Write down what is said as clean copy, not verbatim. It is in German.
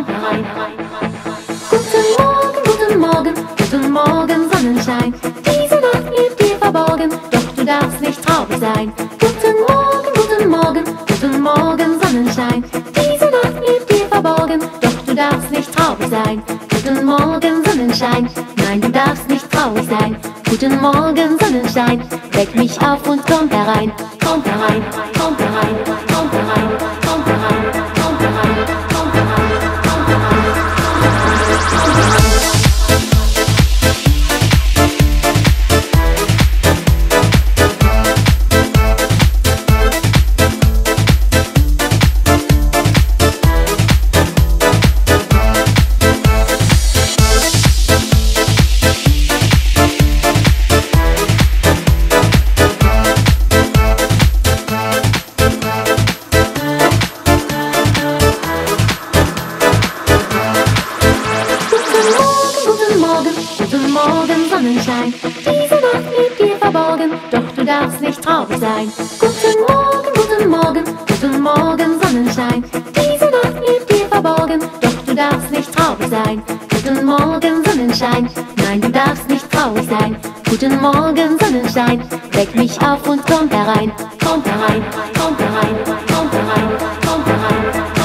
herein. Guten Morgen, guten Morgen, Sonnenschein. Diese Nacht blieb dir verborgen, doch du darfst nicht traurig sein. Guten Morgen, Sonnenschein. Diese Nacht blieb dir verborgen, doch du darfst nicht traurig sein. Guten Morgen, Sonnenschein. Nein, du darfst nicht traurig sein. Guten Morgen, Sonnenschein. Weck mich auf und komm herein. Komm herein, komm herein, komm herein, komm herein, komm herein, komm herein, komm herein, komm herein. Guten Morgen, Sonnenschein. Diese Nacht blieb dir verborgen, doch du darfst nicht traurig sein. Guten Morgen, Sonnenschein. Diese Nacht blieb dir verborgen, doch du darfst nicht traurig sein. Guten Morgen, Sonnenschein. Nein, du darfst nicht traurig sein. Guten Morgen, Sonnenschein. Weck mich auf und komm herein. Komm herein, komm herein, komm herein, komm herein, komm herein.